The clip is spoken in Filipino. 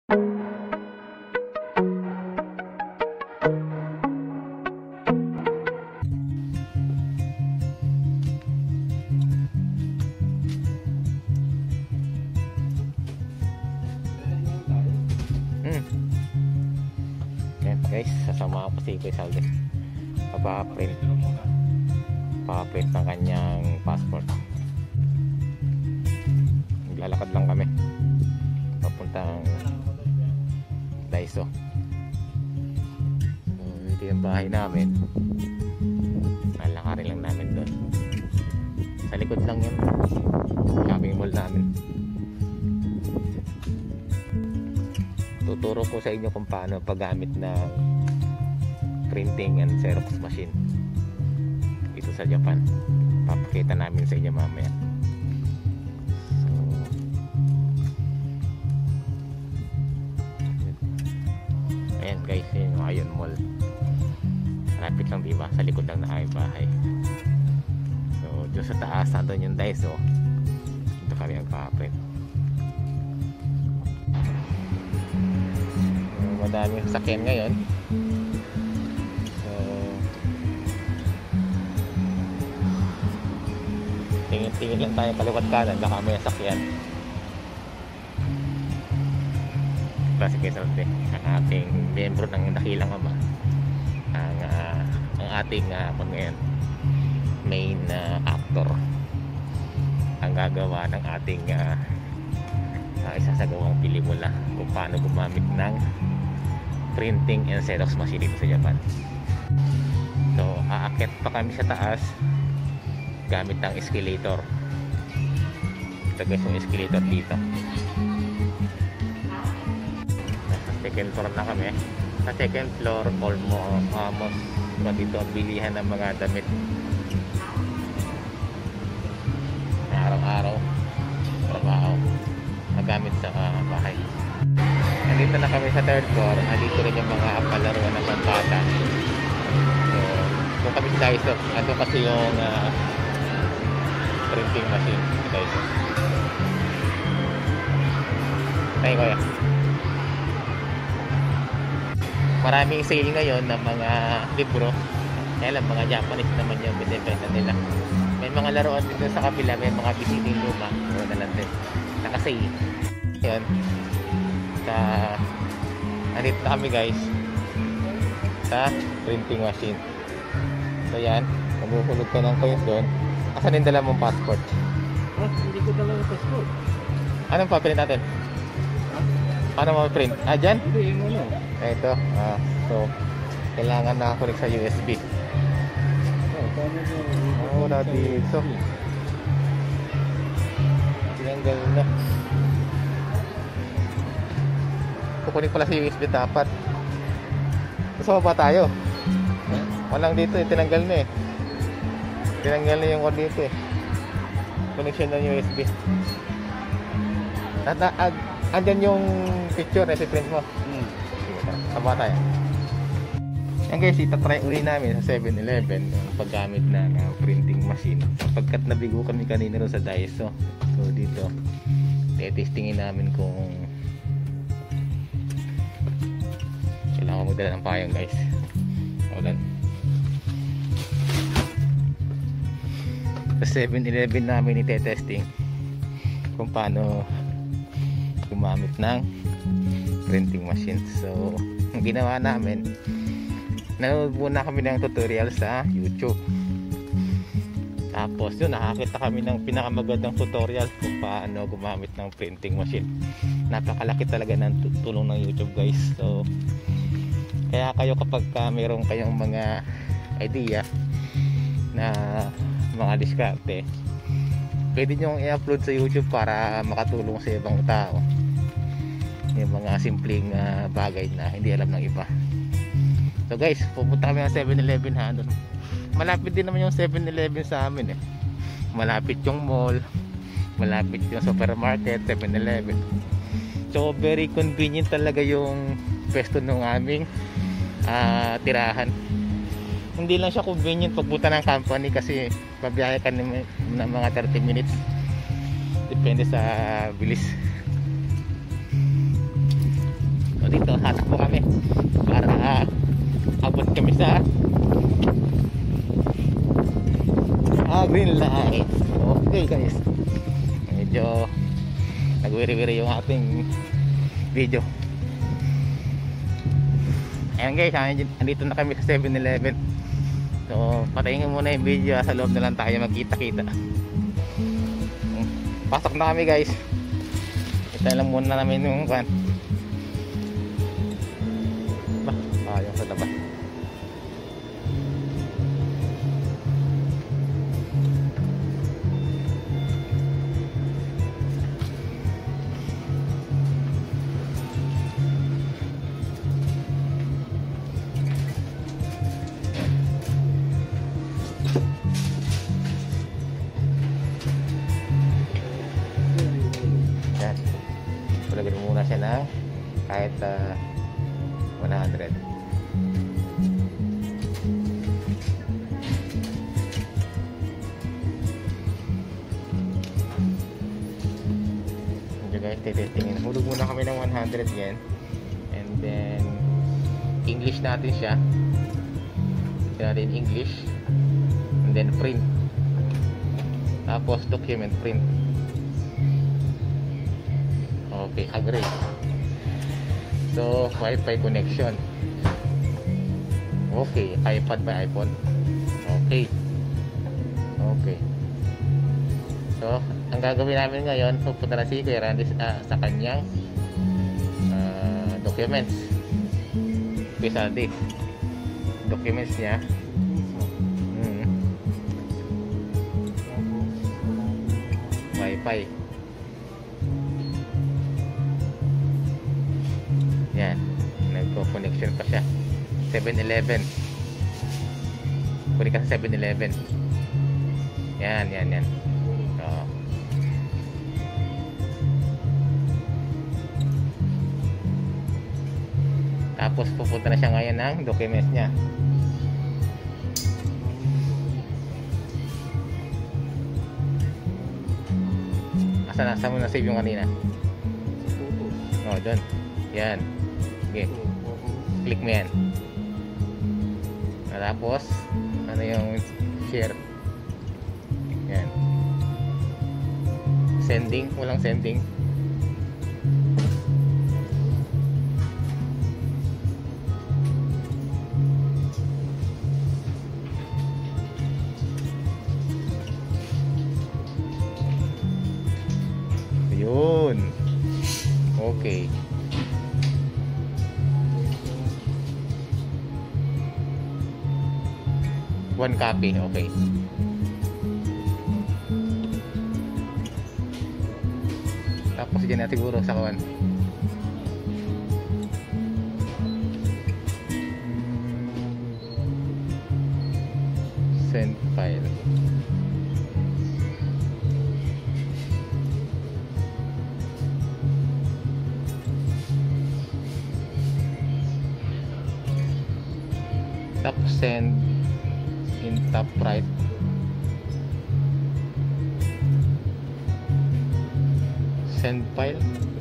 Yan guys, sasama ko si Kuya Salde. Pa-print ng kanyang passport. Naglalakad lang kami papuntang Daiso. Ito yung bahay namin. Lalakarin lang namin doon. Sa likod lang yun, shopping mall namin. Tuturo ko sa inyo kung paano paggamit ng printing and Xerox machine dito sa Japan. Papakita namin sa inyo mamaya. So, ayan guys, yun yung Ion Mall. Malapit lang diba? Sa likod lang na ay bahay. So dun sa taas, nandun yung Daiso. Dito kami magpa-print. Madaming sasakyan ngayon. So tingin-tingin lang tayo kaliwat kanan, baka may sasakyan. Kasi kayo ang ating miyembro ng Dakilang Ama, ang ating main actor, ang gagawa ng ating isasagawang pelikula kung paano gumamit ng printing and Xerox machine dito sa Japan. So aakyat pa kami sa taas gamit ng escalator. Ito guys yung escalator dito. Nasa second floor na kami. Sa second floor almost dito ang bilihan ng mga damit na araw-araw trabaho nagamit sa bahay. Nandito na kami sa third floor. Nandito rin yung mga palaruan ng pambata. So kung kami sa Daiso, ito kasi yung printing machine sa Daiso. Tayo kuya. Maraming sale ngayon ng mga libro. Kaya lang mga Japanese naman yung binibenta nila. May mga laruan dito sa kabila. May mga bisiting luma. So na lang din nakasale. Yun. Nandito na kami guys sa printing machine. So yan, maguhulog ka ng coins doon. Asan yung dala mong passport? Hindi ko dala yung passport. Anong pa-print natin? Paano mo print? Dyan? Hindi, yung ano. Ito. So kailangan nakakunik sa USB. Wala dito. Tinanggal na. Kukunin pala sa USB dapat. Gusto mo ba tayo? Walang dito eh, tinanggal na eh. Tinanggal na yung cord dito eh. Connection ng USB. Andyan yung picture na si-print mo. Sama tayo. Yan guys, itatry uli namin sa 7-Eleven yung paggamit ng printing machine. Sapagkat nabigo kami kanina rin sa Daiso. So dito, testingin namin kung kailangan magdala ng payong guys. Ulan. Sa 7-Eleven namin itetesting kung paano gumamit ng printing machine. So ang ginawa namin, nanood muna kami ng tutorial sa YouTube. Tapos yun, nakakita kami ng pinakamagandang tutorial kung paano gumamit ng printing machine. Napakalaki talaga ng tulong ng YouTube guys. So kaya kayo kapag mayroon kayong mga idea na mga diskarte, pwede nyo i-upload sa YouTube para makatulong sa ibang tao yung mga simpleng bagay na hindi alam ng iba. So guys, pupunta kami ng 7-Eleven ha. Malapit din naman yung 7-Eleven sa amin eh. Malapit yung mall, malapit yung supermarket, 7-Eleven. So very convenient talaga yung pwesto ng aming tirahan. Hindi lang siya convenient pagpunta ng company kasi pabiyahe ka ng mga 30 minutes. Depende sa bilis. So dito hatakbo kami para abot kami sa green light. Okay guys, medyo nagwiri-wiri yung ating video. Ayan guys, andito na kami sa 7-Eleven. So patayin muna yung video, sa loob na lang tayo magkita-kita. Pasok na kami guys. Ito lang muna namin yung van. Yung sa labas. Palagyan muna siya ng kahit 100. Medyo guys, titingin. Hulog muna kami ng 100 yen. And then English natin siya. Tignan natin English. And then print. Tapos document print. Okay, agree. So, Wi-Fi connection. Okay, iPad by iPhone. Okay. Okay. So, ang gagawin namin ngayon, pupunta na si Kuya Randy sa kanyang documents. Specialty. Documents niya. Wi-Fi. Yan, nagko-connection pa siya. 7-Eleven. Kunin ka sa 7-Eleven. Yan. Oo. Tapos pupunta na siya ngayon ng documents niya. Asa mo na save yung kanina? Oh, doon. Yan. Okay. Click mo yan. Tapos ano yung share. Yan. Sending. Walang sending. Yun. Okay. One copy, okay. Tapos dyan na siguro sa kawan. Send file. Tapos send in top right. Send file.